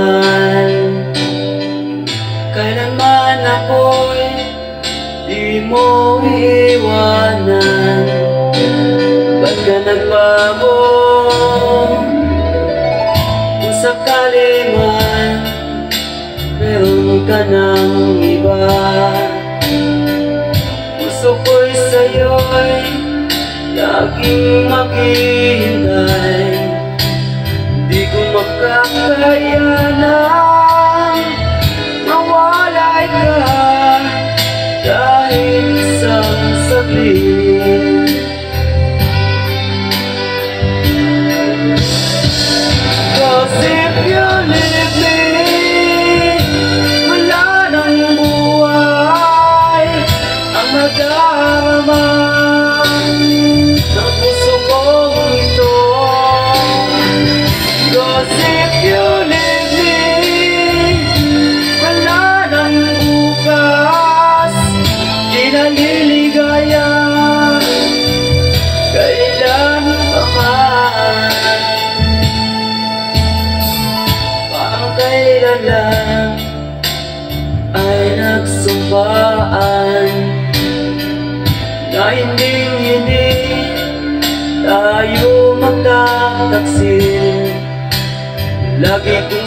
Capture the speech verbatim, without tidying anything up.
mahal. Kailanman ako'y di mo iiwanan. Ba't ka nagbago? Kung sakali man meron ka ng iba, puso ko'y sa'yo'y laging maghihintay. Di ko makakayanan mawalay ka kahit isang saglit. Cause if you leave me, wala nang buhay ang madarama ng puso kong ito. Cause if you leave me, wala nang bukas, di na liligaya kailan pa man. Parang kailan lang ay nagsumpaan na hinding-hindi tayo magtataksil. Lagi kong